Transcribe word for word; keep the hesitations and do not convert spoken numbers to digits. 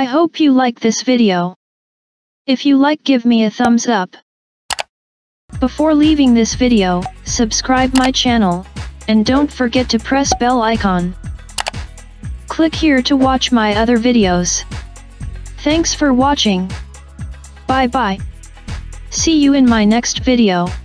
I hope you like this video. If you like, give me a thumbs up. Before leaving this video, subscribe my channel, and don't forget to press bell icon. Click here to watch my other videos. Thanks for watching. Bye bye. See you in my next video.